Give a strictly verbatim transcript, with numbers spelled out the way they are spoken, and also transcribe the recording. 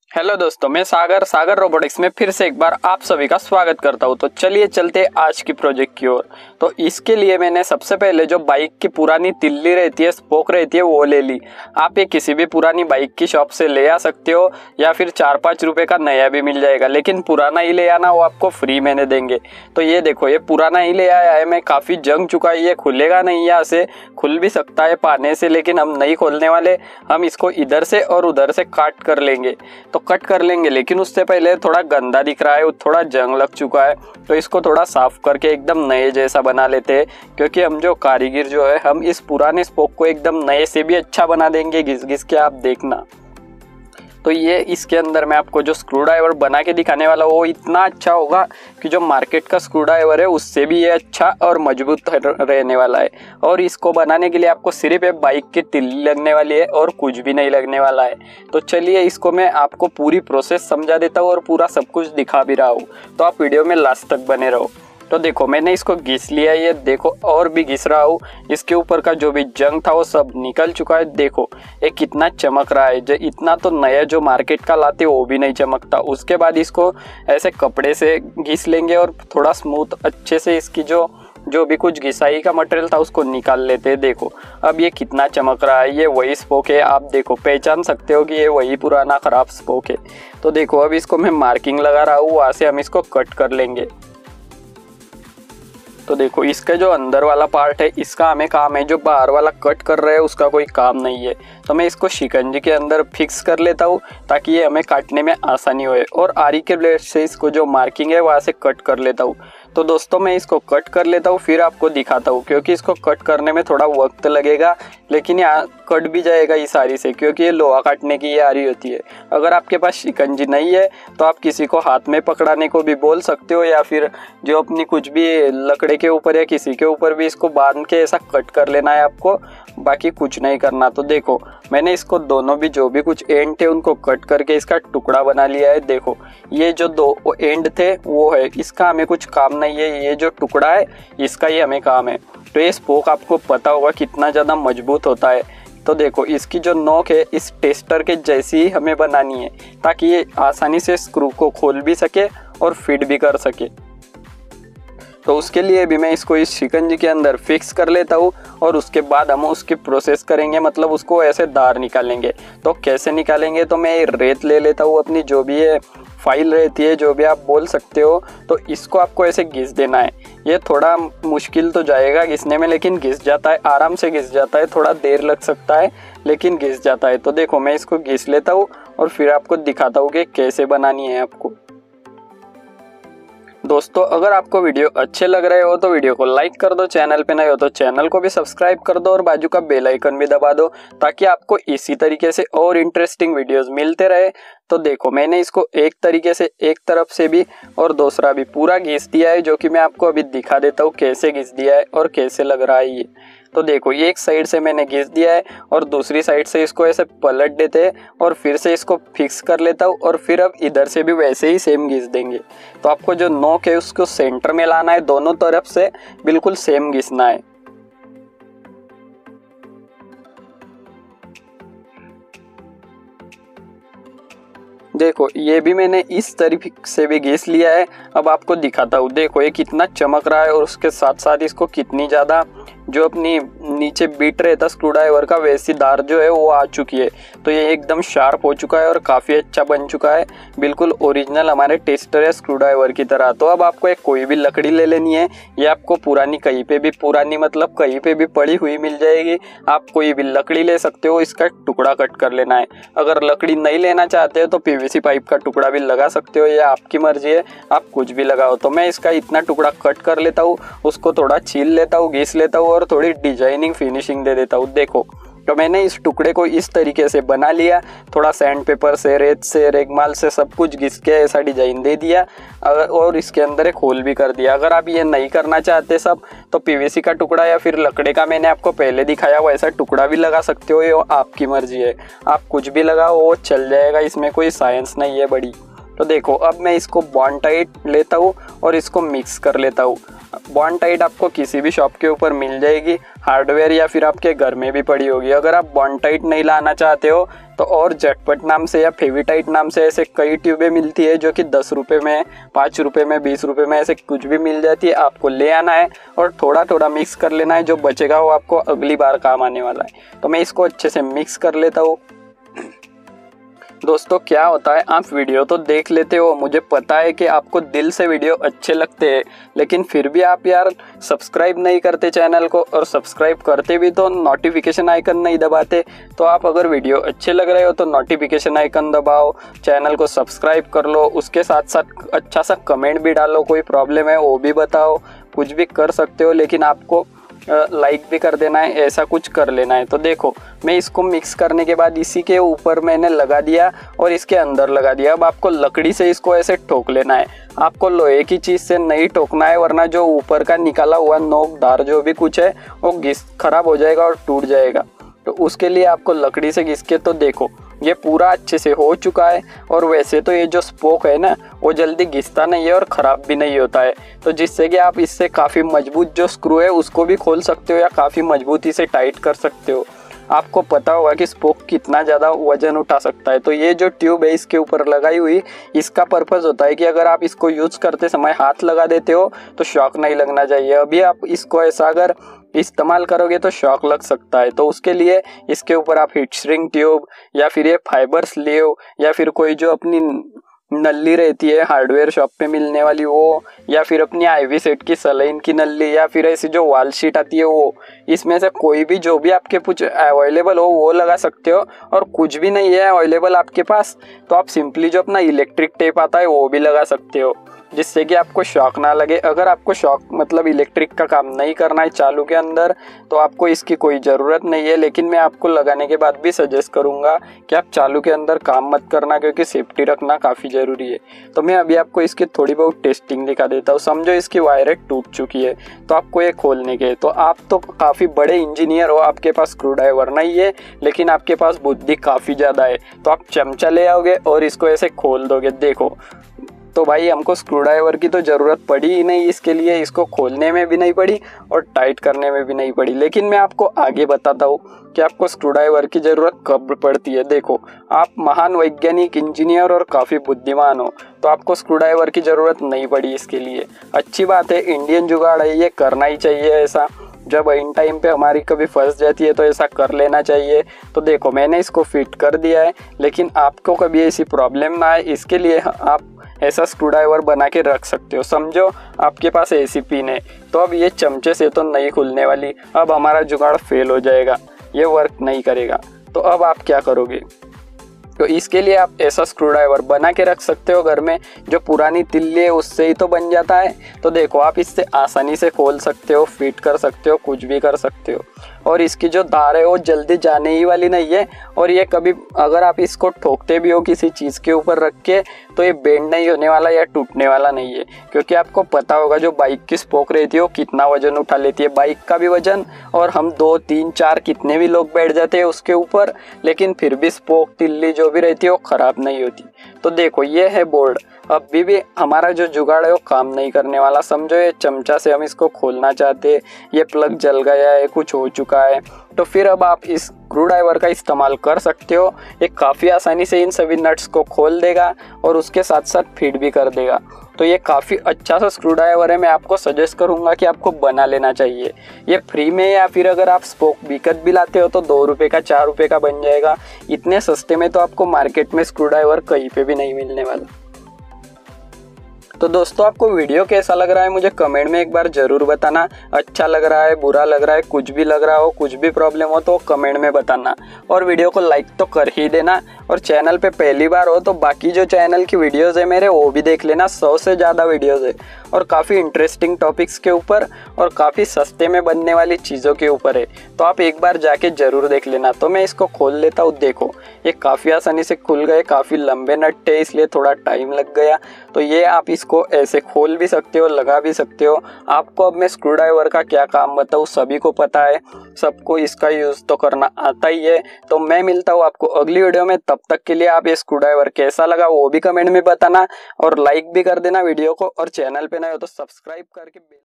Hello दोस्तों, मैं Sagar Sagar robotics में फिर से एक बार आप सभी का स्वागत करता हूं। तो चलिए चलते आज की प्रोजेक्ट की ओर। तो इसके लिए मैंने सबसे पहले जो बाइक की पुरानी तिल्ली रहती है, स्पोक रहती है, वो ले ली। आप ये किसी भी पुरानी बाइक की शॉप से ले आ सकते हो या फिर चार पाँच रुपए का नया भी मिल जाएगा, लेकिन पुराना ही ले आना, वो आपको फ्री में देंगे। तो ये देखो, ये पुराना ही ले आया है मैं, काफ़ी जंग चुका है, ये खुलेगा नहीं, यहाँ से खुल भी सकता है पाने से, लेकिन हम नहीं खोलने वाले। हम इसको इधर से और उधर से काट कर लेंगे, तो कट कर लेंगे। लेकिन उससे पहले थोड़ा गंदा दिख रहा है, थोड़ा जंग लग चुका है, तो इसको थोड़ा साफ करके एकदम नए जैसा बना लेते हैं। क्योंकि हम जो कारीगर जो है, हम इस पुराने स्पोक को एकदम नए से भी अच्छा बना देंगे, घिस घिस के, आप देखना। तो ये इसके अंदर मैं आपको जो स्क्रू ड्राइवर बना के दिखाने वाला हूँ, वो इतना अच्छा होगा कि जो मार्केट का स्क्रू ड्राइवर है उससे भी ये अच्छा और मजबूत रहने वाला है। और इसको बनाने के लिए आपको सिर्फ एक बाइक की तिल्ली लगने वाली है और कुछ भी नहीं लगने वाला है। तो चलिए इसको मैं आपको पूरी प्रोसेस समझा देता हूँ और पूरा सब कुछ दिखा भी रहा हूँ, तो आप वीडियो में लास्ट तक बने रहो। तो देखो, मैंने इसको घिस लिया है, ये देखो, और भी घिस रहा हूँ। इसके ऊपर का जो भी जंग था वो सब निकल चुका है। देखो ये कितना चमक रहा है, जो इतना तो नया जो मार्केट का लाते वो भी नहीं चमकता। उसके बाद इसको ऐसे कपड़े से घिस लेंगे और थोड़ा स्मूथ अच्छे से इसकी जो जो भी कुछ घिसाई का मटेरियल था उसको निकाल लेते हैं। देखो अब ये कितना चमक रहा है, ये वही स्पोक है। आप देखो, पहचान सकते हो कि ये वही पुराना खराब स्पोक है। तो देखो, अब इसको मैं मार्किंग लगा रहा हूँ, वहाँ से हम इसको कट कर लेंगे। तो देखो, इसका जो अंदर वाला पार्ट है इसका हमें काम है, जो बाहर वाला कट कर रहे हैं उसका कोई काम नहीं है। तो मैं इसको शिकंजी के अंदर फिक्स कर लेता हूँ ताकि ये हमें काटने में आसानी होए, और आरी के ब्लेड से इसको जो मार्किंग है वहाँ से कट कर लेता हूँ। तो दोस्तों, मैं इसको कट कर लेता हूँ, फिर आपको दिखाता हूँ, क्योंकि इसको कट करने में थोड़ा वक्त लगेगा, लेकिन यहाँ कट भी जाएगा इस आरी से, क्योंकि ये लोहा काटने की ये आरी होती है। अगर आपके पास शिकंजी नहीं है तो आप किसी को हाथ में पकड़ाने को भी बोल सकते हो, या फिर जो अपनी कुछ भी लकड़े के ऊपर या किसी के ऊपर भी इसको बांध के ऐसा कट कर लेना है आपको, बाकी कुछ नहीं करना। तो देखो, मैंने इसको दोनों भी जो भी कुछ एंड थे उनको कट करके इसका टुकड़ा बना लिया है। देखो, ये जो दो एंड थे वो है, इसका हमें कुछ काम नहीं है, ये जो टुकड़ा है इसका ही हमें काम है। तो ये स्पोक आपको पता होगा कितना ज़्यादा मजबूत होता है। तो देखो, इसकी जो नोक है इस टेस्टर के जैसी ही हमें बनानी है, ताकि ये आसानी से स्क्रू को खोल भी सके और फिट भी कर सके। तो उसके लिए भी मैं इसको इस शिकंजी के अंदर फिक्स कर लेता हूँ, और उसके बाद हम उसकी प्रोसेस करेंगे, मतलब उसको ऐसे धार निकालेंगे। तो कैसे निकालेंगे, तो मैं रेत ले लेता हूँ अपनी, जो भी है फाइल रहती है, जो भी आप बोल सकते हो। तो इसको आपको ऐसे घिस देना है। ये थोड़ा मुश्किल तो जाएगा घिसने में, लेकिन घिस जाता है, आराम से घिस जाता है, थोड़ा देर लग सकता है लेकिन घिस जाता है। तो देखो, मैं इसको घिस लेता हूँ और फिर आपको दिखाता हूँ कि कैसे बनानी है आपको। दोस्तों, अगर आपको वीडियो अच्छे लग रहे हो तो वीडियो को लाइक कर दो, चैनल पे नए हो तो चैनल को भी सब्सक्राइब कर दो और बाजू का बेल आइकन भी दबा दो, ताकि आपको इसी तरीके से और इंटरेस्टिंग वीडियोस मिलते रहे। तो देखो, मैंने इसको एक तरीके से एक तरफ से भी और दूसरा भी पूरा घिस दिया है, जो कि मैं आपको अभी दिखा देता हूँ कैसे घिस दिया है और कैसे लग रहा है ये। तो देखो, ये एक साइड से मैंने घिस दिया है और दूसरी साइड से इसको ऐसे पलट देते हैं और फिर से इसको फिक्स कर लेता हूँ, और फिर अब इधर से भी वैसे ही सेम घिस देंगे। तो आपको जो नोक है उसको सेंटर में लाना है, दोनों तरफ से बिल्कुल सेम घिसना है। देखो, ये भी मैंने इस तरीके से भी घिस लिया है। अब आपको दिखाता हूँ। देखो, ये कितना चमक रहा है, और उसके साथ साथ इसको कितनी ज़्यादा जो अपनी नीचे बीट रहता स्क्रू ड्राइवर का, वैसी धार जो है वो आ चुकी है। तो ये एकदम शार्प हो चुका है और काफ़ी अच्छा बन चुका है, बिल्कुल ओरिजिनल हमारे टेस्टर या स्क्रू ड्राइवर की तरह। तो अब आपको एक कोई भी लकड़ी ले लेनी है, ये आपको पुरानी कहीं पे भी, पुरानी मतलब कहीं पे भी पड़ी हुई मिल जाएगी। आप कोई भी लकड़ी ले सकते हो, इसका टुकड़ा कट कर लेना है। अगर लकड़ी नहीं लेना चाहते हो तो पीवीसी पाइप का टुकड़ा भी लगा सकते हो, ये आपकी मर्जी है, आप कुछ भी लगाओ। तो मैं इसका इतना टुकड़ा कट कर लेता हूँ, उसको थोड़ा छील लेता हूँ, घिस लेता हूँ और थोड़ी डिजाइनिंग फिनिशिंग दे देता हूँ। देखो, तो मैंने इस टुकड़े को इस तरीके से बना लिया, थोड़ा सैंड पेपर से, रेत से, रेगमाल से सब कुछ घिस के ऐसा डिजाइन दे दिया, और इसके अंदर एक होल भी कर दिया। अगर आप ये नहीं करना चाहते सब, तो पीवीसी का टुकड़ा या फिर लकड़े का मैंने आपको पहले दिखाया वैसा टुकड़ा भी लगा सकते हो, ये आपकी मर्जी है, आप कुछ भी लगाओ वो चल जाएगा, इसमें कोई साइंस नहीं है बड़ी। तो देखो, अब मैं इसको बॉन्ड टाइट लेता हूँ और इसको मिक्स कर लेता हूँ। बॉन्ड टाइट आपको किसी भी शॉप के ऊपर मिल जाएगी, हार्डवेयर या फिर आपके घर में भी पड़ी होगी। अगर आप बॉन्ड टाइट नहीं लाना चाहते हो तो और झटपट नाम से या फेविटाइट नाम से ऐसे कई ट्यूबें मिलती है जो कि दस रुपये में, पाँच रुपये में, बीस रुपये में ऐसे कुछ भी मिल जाती है। आपको ले आना है और थोड़ा थोड़ा मिक्स कर लेना है, जो बचेगा वो आपको अगली बार काम आने वाला है। तो मैं इसको अच्छे से मिक्स कर लेता हूँ। दोस्तों क्या होता है, आप वीडियो तो देख लेते हो, मुझे पता है कि आपको दिल से वीडियो अच्छे लगते हैं, लेकिन फिर भी आप यार सब्सक्राइब नहीं करते चैनल को, और सब्सक्राइब करते भी तो नोटिफिकेशन आइकन नहीं दबाते। तो आप अगर वीडियो अच्छे लग रहे हो तो नोटिफिकेशन आइकन दबाओ, चैनल को सब्सक्राइब कर लो, उसके साथ साथ अच्छा सा कमेंट भी डालो, कोई प्रॉब्लम है वो भी बताओ, कुछ भी कर सकते हो, लेकिन आपको लाइक भी कर देना है, ऐसा कुछ कर लेना है। तो देखो मैं इसको मिक्स करने के बाद इसी के ऊपर मैंने लगा दिया और इसके अंदर लगा दिया। अब आपको लकड़ी से इसको ऐसे ठोक लेना है, आपको लोहे की चीज़ से नहीं ठोकना है, वरना जो ऊपर का निकाला हुआ नोकदार जो भी कुछ है वो घिस खराब हो जाएगा और टूट जाएगा। तो उसके लिए आपको लकड़ी से घिस के, तो देखो ये पूरा अच्छे से हो चुका है। और वैसे तो ये जो स्पोक है ना वो जल्दी घिसता नहीं है और ख़राब भी नहीं होता है, तो जिससे कि आप इससे काफ़ी मजबूत जो स्क्रू है उसको भी खोल सकते हो या काफ़ी मजबूती से टाइट कर सकते हो। आपको पता होगा कि स्पोक कितना ज़्यादा वजन उठा सकता है। तो ये जो ट्यूब है इसके ऊपर लगाई हुई, इसका पर्पज़ होता है कि अगर आप इसको यूज़ करते समय हाथ लगा देते हो तो शॉक नहीं लगना चाहिए। अभी आप इसको ऐसा अगर इस्तेमाल करोगे तो शॉक लग सकता है, तो उसके लिए इसके ऊपर आप हीट श्रिंक ट्यूब या फिर ये फाइबर स्लीव या फिर कोई जो अपनी नल्ली रहती है हार्डवेयर शॉप पे मिलने वाली वो, या फिर अपनी आईवी सेट की सलाइन की नल्ली, या फिर ऐसी जो वॉल शीट आती है वो, इसमें से कोई भी जो भी आपके कुछ अवेलेबल हो वो लगा सकते हो। और कुछ भी नहीं है अवेलेबल आपके पास तो आप सिंपली जो अपना इलेक्ट्रिक टेप आता है वो भी लगा सकते हो, जिससे कि आपको शॉक ना लगे। अगर आपको शॉक मतलब इलेक्ट्रिक का काम नहीं करना है चालू के अंदर तो आपको इसकी कोई ज़रूरत नहीं है, लेकिन मैं आपको लगाने के बाद भी सजेस्ट करूंगा कि आप चालू के अंदर काम मत करना, क्योंकि सेफ्टी रखना काफ़ी ज़रूरी है। तो मैं अभी आपको इसकी थोड़ी बहुत टेस्टिंग दिखा देता हूँ। समझो इसकी वायरें टूट चुकी है तो आपको ये खोलने के, तो आप तो काफ़ी बड़े इंजीनियर हो, आपके पास स्क्रू ड्राइवर नहीं है लेकिन आपके पास बुद्धि काफ़ी ज़्यादा है, तो आप चमचा ले आओगे और इसको ऐसे खोल दोगे। देखो तो भाई हमको स्क्रू ड्राइवर की तो ज़रूरत पड़ी ही नहीं इसके लिए, इसको खोलने में भी नहीं पड़ी और टाइट करने में भी नहीं पड़ी। लेकिन मैं आपको आगे बताता हूँ कि आपको स्क्रू ड्राइवर की ज़रूरत कब पड़ती है। देखो आप महान वैज्ञानिक, इंजीनियर और काफ़ी बुद्धिमान हो, तो आपको स्क्रू ड्राइवर की ज़रूरत नहीं पड़ी इसके लिए। अच्छी बात है, इंडियन जुगाड़ है, ये करना ही चाहिए ऐसा। जब इन टाइम पे हमारी कभी फंस जाती है तो ऐसा कर लेना चाहिए। तो देखो मैंने इसको फिट कर दिया है, लेकिन आपको कभी ऐसी प्रॉब्लम ना आए इसके लिए आप ऐसा स्क्रू ड्राइवर बना के रख सकते हो। समझो आपके पास ऐसी पिन है, तो अब ये चमचे से तो नहीं खुलने वाली, अब हमारा जुगाड़ फेल हो जाएगा, ये वर्क नहीं करेगा। तो अब आप क्या करोगे, तो इसके लिए आप ऐसा स्क्रू ड्राइवर बना के रख सकते हो घर में, जो पुरानी तिल्ली है उससे ही तो बन जाता है। तो देखो आप इससे आसानी से खोल सकते हो, फिट कर सकते हो, कुछ भी कर सकते हो। और इसकी जो तार है वो जल्दी जाने ही वाली नहीं है, और ये कभी अगर आप इसको ठोकते भी हो किसी चीज़ के ऊपर रख के तो ये बेंड नहीं होने वाला या टूटने वाला नहीं है, क्योंकि आपको पता होगा जो बाइक की स्पोक रहती है वो कितना वजन उठा लेती है, बाइक का भी वजन, और हम दो तीन चार कितने भी लोग बैठ जाते हैं उसके ऊपर, लेकिन फिर भी स्पोक तिल्ली जो भी रहती है वो ख़राब नहीं होती। तो देखो ये है बोर्ड, अभी भी हमारा जो जुगाड़ है वो काम नहीं करने वाला। समझो ये चमचा से हम इसको खोलना चाहते हैं, ये प्लग जल गया है, कुछ हो चुका है, तो फिर अब आप इस स्क्रू ड्राइवर का इस्तेमाल कर सकते हो। ये काफ़ी आसानी से इन सभी नट्स को खोल देगा और उसके साथ साथ फिट भी कर देगा। तो ये काफ़ी अच्छा सा स्क्रू ड्राइवर है, मैं आपको सजेस्ट करूंगा कि आपको बना लेना चाहिए। ये फ्री में, या फिर अगर आप स्पोक बिकट भी लाते हो तो दो रुपये का, चार रुपये का बन जाएगा। इतने सस्ते में तो आपको मार्केट में स्क्रू ड्राइवर कहीं पे भी नहीं मिलने वाला। तो दोस्तों आपको वीडियो कैसा लग रहा है मुझे कमेंट में एक बार ज़रूर बताना। अच्छा लग रहा है, बुरा लग रहा है, कुछ भी लग रहा हो, कुछ भी प्रॉब्लम हो तो कमेंट में बताना, और वीडियो को लाइक तो कर ही देना। और चैनल पे पहली बार हो तो बाकी जो चैनल की वीडियोस है मेरे वो भी देख लेना, सौ से ज़्यादा वीडियोस है और काफ़ी इंटरेस्टिंग टॉपिक्स के ऊपर और काफ़ी सस्ते में बनने वाली चीज़ों के ऊपर है, तो आप एक बार जाके ज़रूर देख लेना। तो मैं इसको खोल लेता हूँ। देखो ये काफ़ी आसानी से खुल गए, काफ़ी लंबे नट थे इसलिए थोड़ा टाइम लग गया। तो ये आप इसको ऐसे खोल भी सकते हो, लगा भी सकते हो। आपको अब मैं स्क्रू ड्राइवर का क्या काम बताऊँ, सभी को पता है, सबको इसका यूज़ तो करना आता ही है। तो मैं मिलता हूँ आपको अगली वीडियो में, तब तक के लिए आप ये स्क्रू ड्राइवर कैसा लगा वो भी कमेंट में बताना, और लाइक भी कर देना वीडियो को, और चैनल पे नए हो तो सब्सक्राइब करके